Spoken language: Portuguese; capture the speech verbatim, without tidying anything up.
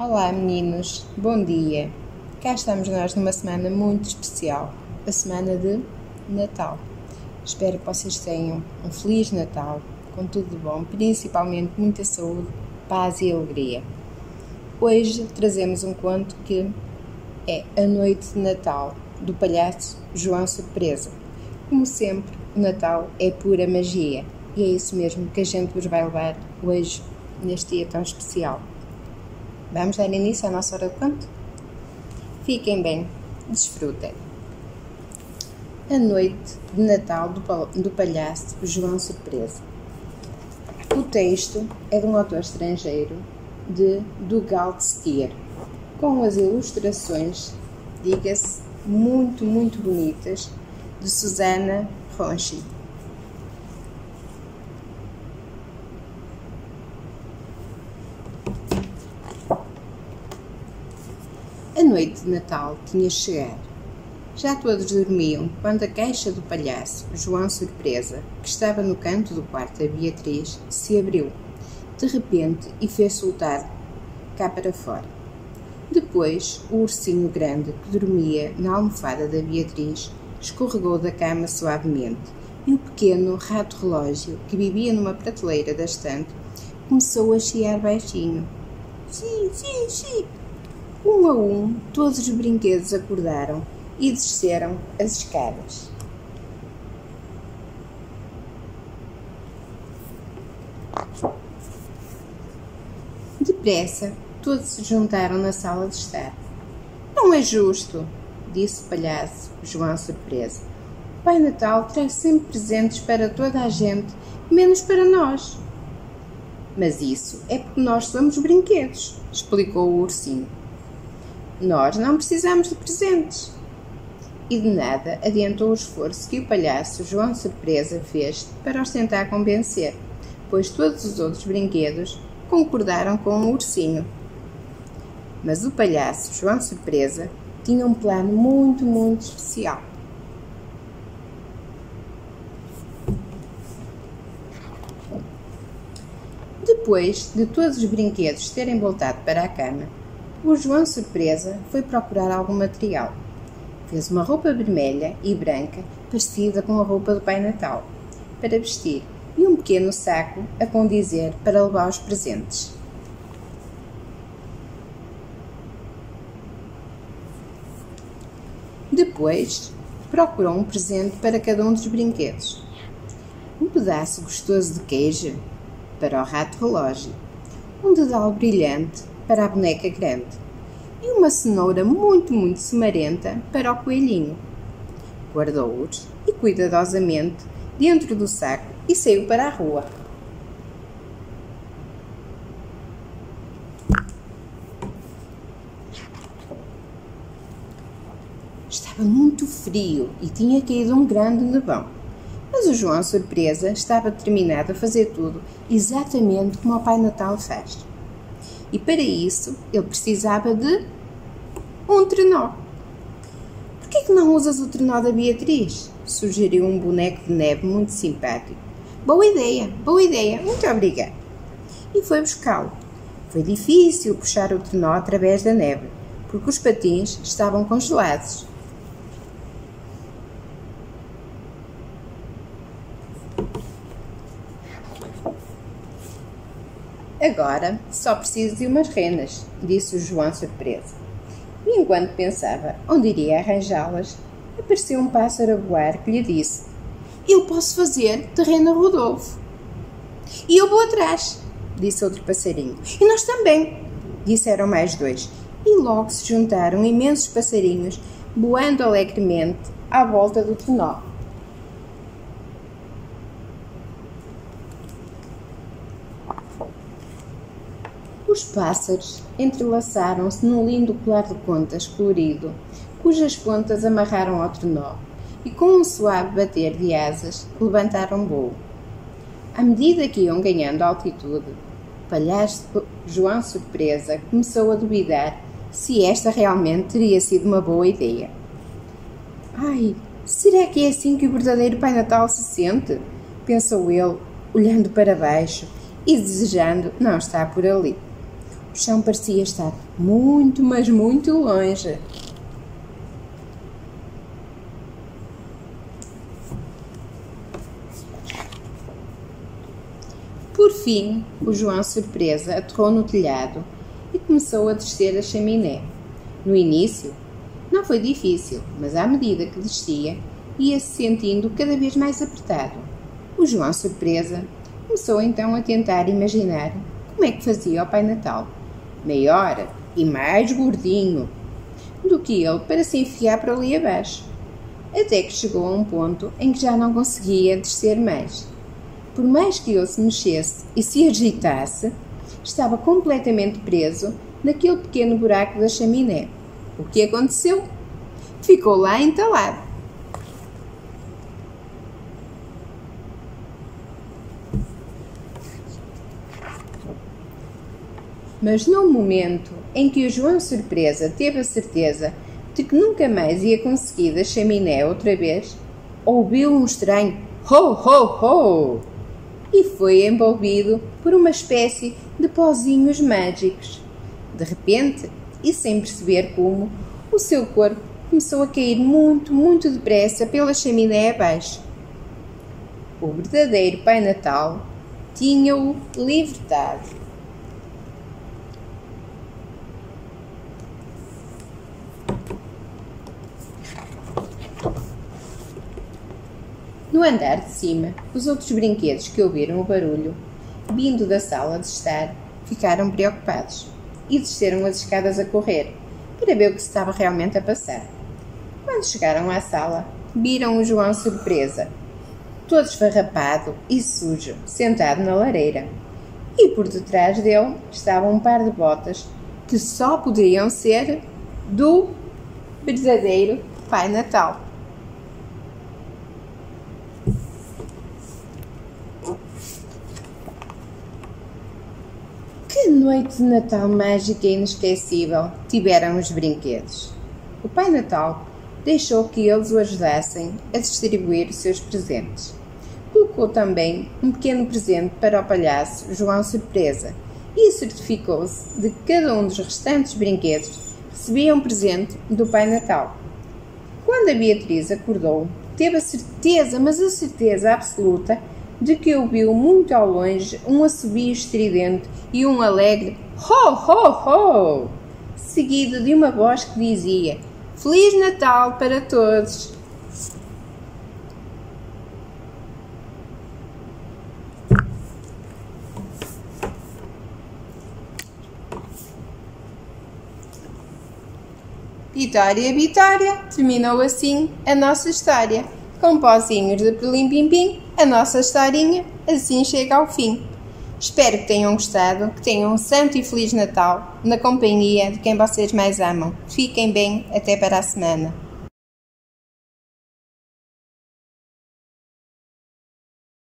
Olá meninos, bom dia! Cá estamos nós numa semana muito especial, a semana de Natal. Espero que vocês tenham um Feliz Natal, com tudo de bom, principalmente muita saúde, paz e alegria. Hoje trazemos um conto que é A Noite de Natal, do palhaço João Surpresa. Como sempre, o Natal é pura magia e é isso mesmo que a gente vos vai levar hoje, neste dia tão especial. Vamos dar início à nossa hora de conto? Fiquem bem, desfrutem. A Noite de Natal do palhaço João Surpresa. O texto é de um autor estrangeiro, de Dougal Stier, com as ilustrações, diga-se, muito, muito bonitas, de Susana Ronchi. A noite de Natal tinha chegado. Já todos dormiam quando a caixa do palhaço João Surpresa, que estava no canto do quarto da Beatriz, se abriu, de repente, e fez soltar cá para fora. Depois, o ursinho grande que dormia na almofada da Beatriz escorregou da cama suavemente e o pequeno rato-relógio, que vivia numa prateleira da estante, começou a chiar baixinho. Sim, sim, sim! Um a um, todos os brinquedos acordaram e desceram as escadas. Depressa, todos se juntaram na sala de estar. Não é justo, disse o palhaço João Surpresa. O Pai Natal traz sempre presentes para toda a gente, menos para nós. Mas isso é porque nós somos brinquedos, explicou o ursinho. Nós não precisamos de presentes. E de nada adiantou o esforço que o palhaço João Surpresa fez para os tentar convencer, pois todos os outros brinquedos concordaram com o ursinho. Mas o palhaço João Surpresa tinha um plano muito, muito especial. Depois de todos os brinquedos terem voltado para a cama, o João Surpresa foi procurar algum material. Fez uma roupa vermelha e branca parecida com a roupa do Pai Natal para vestir e um pequeno saco a condizer para levar os presentes. Depois, procurou um presente para cada um dos brinquedos. Um pedaço gostoso de queijo para o rato-relógio, um dedal brilhante para a boneca grande e uma cenoura muito, muito semarenta para o coelhinho. Guardou-os e cuidadosamente dentro do saco e saiu para a rua. Estava muito frio e tinha caído um grande nevão, mas o João Surpresa estava determinado a fazer tudo exatamente como o Pai Natal faz. E para isso ele precisava de um trenó. Por que é que não usas o trenó da Beatriz? Sugeriu um boneco de neve muito simpático. Boa ideia, boa ideia, muito obrigada. E foi buscá-lo. Foi difícil puxar o trenó através da neve, porque os patins estavam congelados. Agora só preciso de umas renas, disse o João Surpresa. E enquanto pensava onde iria arranjá-las, apareceu um pássaro a voar que lhe disse: Eu posso fazer de rena Rodolfo. E eu vou atrás, disse outro passarinho. E nós também, disseram mais dois. E logo se juntaram imensos passarinhos, voando alegremente à volta do trenó. Os pássaros entrelaçaram-se num lindo colar de contas colorido, cujas pontas amarraram ao trenó, e com um suave bater de asas levantaram voo. À medida que iam ganhando altitude, o palhaço João Surpresa começou a duvidar se esta realmente teria sido uma boa ideia. Ai, será que é assim que o verdadeiro Pai Natal se sente? Pensou ele, olhando para baixo e desejando não estar por ali. O chão parecia estar muito, mas muito longe. Por fim, o João Surpresa aterrou no telhado e começou a descer a chaminé. No início, não foi difícil, mas à medida que descia, ia-se sentindo cada vez mais apertado. O João Surpresa começou então a tentar imaginar como é que fazia o Pai Natal, maior e mais gordinho do que ele para se enfiar por ali abaixo, até que chegou a um ponto em que já não conseguia descer mais. Por mais que ele se mexesse e se agitasse, estava completamente preso naquele pequeno buraco da chaminé. O que aconteceu? Ficou lá entalado. Mas no momento em que o João Surpresa teve a certeza de que nunca mais ia conseguir da chaminé outra vez, ouviu um estranho ho, ho, ho e foi envolvido por uma espécie de pozinhos mágicos. De repente, e sem perceber como, o seu corpo começou a cair muito, muito depressa pela chaminé abaixo. O verdadeiro Pai Natal tinha-o libertado. No andar de cima, os outros brinquedos que ouviram o barulho, vindo da sala de estar, ficaram preocupados e desceram as escadas a correr, para ver o que se estava realmente a passar. Quando chegaram à sala, viram o João Surpresa, todo esfarrapado e sujo, sentado na lareira. E por detrás dele estava um par de botas que só poderiam ser do verdadeiro Pai Natal. Que noite de Natal mágica e inesquecível tiveram os brinquedos. O Pai Natal deixou que eles o ajudassem a distribuir os seus presentes. Colocou também um pequeno presente para o palhaço João Surpresa e certificou-se de que cada um dos restantes brinquedos recebia um presente do Pai Natal. Quando a Beatriz acordou, teve a certeza, mas a certeza absoluta, de que ouviu muito ao longe um assobio estridente e um alegre ho, ho, ho, seguido de uma voz que dizia Feliz Natal para todos! Vitória, Vitória! Terminou assim a nossa história. Com pozinhos de pelim-pim-pim, a nossa historinha assim chega ao fim. Espero que tenham gostado, que tenham um santo e feliz Natal na companhia de quem vocês mais amam. Fiquem bem, até para a semana.